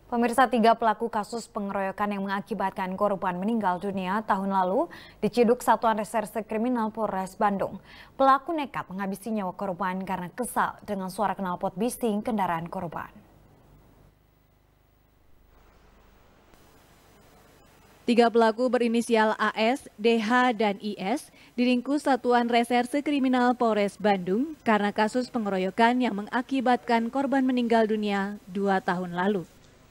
Pemirsa, 3 pelaku kasus pengeroyokan yang mengakibatkan korban meninggal dunia tahun lalu diciduk Satuan Reserse Kriminal Polres Bandung. Pelaku nekat menghabisi nyawa korban karena kesal dengan suara knalpot bising kendaraan korban. 3 pelaku berinisial AS, DH, dan IS diringkus Satuan Reserse Kriminal Polres Bandung karena kasus pengeroyokan yang mengakibatkan korban meninggal dunia 2 tahun lalu.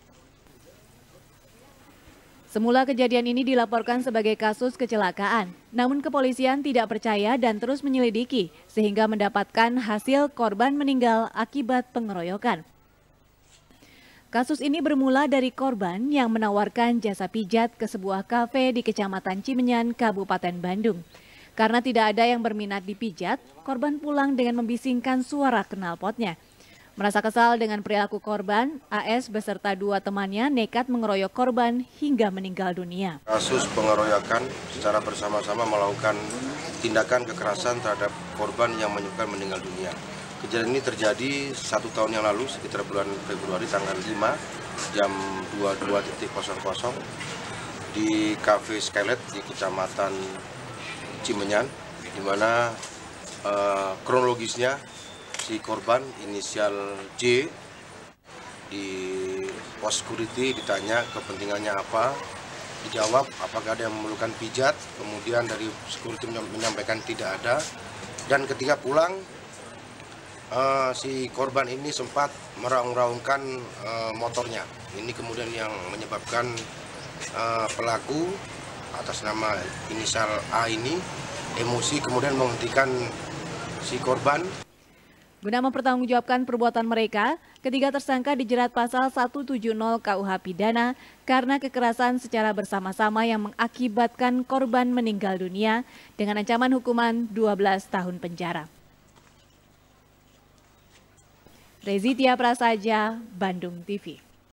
Semula kejadian ini dilaporkan sebagai kasus kecelakaan, namun kepolisian tidak percaya dan terus menyelidiki sehingga mendapatkan hasil korban meninggal akibat pengeroyokan. Kasus ini bermula dari korban yang menawarkan jasa pijat ke sebuah kafe di Kecamatan Cimenyan, Kabupaten Bandung. Karena tidak ada yang berminat dipijat, korban pulang dengan membisingkan suara knalpotnya. Merasa kesal dengan perilaku korban, AS beserta 2 temannya nekat mengeroyok korban hingga meninggal dunia. Kasus pengeroyokan secara bersama-sama melakukan tindakan kekerasan terhadap korban yang menyebabkan meninggal dunia. Kejadian ini terjadi 1 tahun yang lalu, sekitar bulan Februari tanggal 5 jam 22.00 di Cafe Skylet di Kecamatan Cimenyan, di mana kronologisnya si korban inisial J di pos security ditanya kepentingannya apa, dijawab apakah ada yang memerlukan pijat, kemudian dari security menyampaikan tidak ada, dan ketika pulang si korban ini sempat meraung-raungkan motornya. Ini kemudian yang menyebabkan pelaku atas nama inisial A ini emosi kemudian menghentikan si korban. Guna mempertanggungjawabkan perbuatan mereka, ketiga tersangka dijerat pasal 170 KUH Pidana karena kekerasan secara bersama-sama yang mengakibatkan korban meninggal dunia dengan ancaman hukuman 12 tahun penjara. Rezitia Prasaja, Bandung TV.